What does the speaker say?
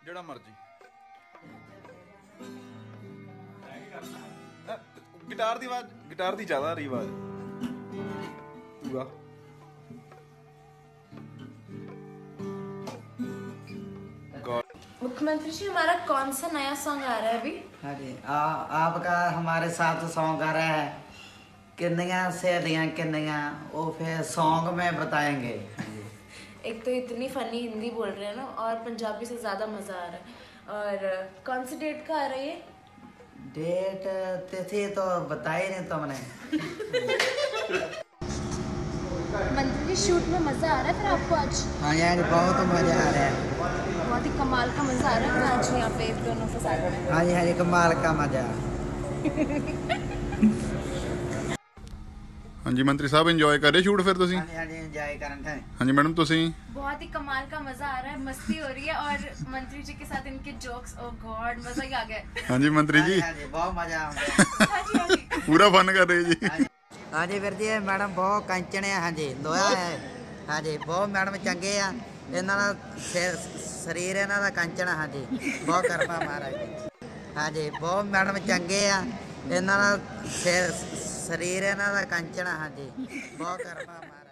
ਜਿਹੜਾ ਮਰਜੀ गिटार ਦੀ ਆਵਾਜ਼ गिटार ਦੀ ਜ਼ਿਆਦਾ ਆ ਰਹੀ ਆਵਾਜ਼ ਪੂਰਾ मुख्यमंत्री जी हमारा कौन सा नया सॉन्ग आ रहा है अभी? हाँ जी आपका हमारे साथ सॉन्ग आ रहा है किन्नियाँ सहेलियाँ किन्नियाँ वो फिर सॉन्ग में बताएंगे। एक तो इतनी फनी हिंदी बोल रहे हैं ना और पंजाबी से ज़्यादा मज़ा आ रहा है। और कौन सी डेट का आ रहा है ये? डेट तिथि तो बताई नहीं तुमने। मंत्री जी शूट में मज़ा आ रहा है फिर आपको आज? हाँ यार बहुत मज़ा आ रहा है, बहुत ही कमाल का मज़ा आ रहा है आज यहाँ पे दोनों के साथ में। हाँ जी हाँ जी कमाल का मज़ा। हाँ जी मंत्री साहब इंजॉय कर रहे शूट फिर तुसी? हाँ जी हाँ जी एंजॉय करन थे। हाँ जी मैडम तुसी? बहुत ही कमाल का मज़ा आ रहा है, मस्ती हो रही है और मंत्री जी के साथ इनके जोक्स ओ गॉड मज़ा ही आ गया। हाँ जी मंत्री जी हाँ जी बहुत मज़ा आ गया। हाँ जी हाँ जी पूरा फन कर रहे जी। हाँ जी वीर जी मैडम बहुत कंचन है। हाँ जी लोहा है। हाँ जी बहुत मैडम चंगे आ इन्हां दा शरीर इन्हां दा कंचन। हाँ जी बहुत करपा महाराज। हाँ जी बहुत मैडम चंगे आ इन्हां दा शरीर इन्हां दा कंचन। हाँ जी बहुत करपा महाराज।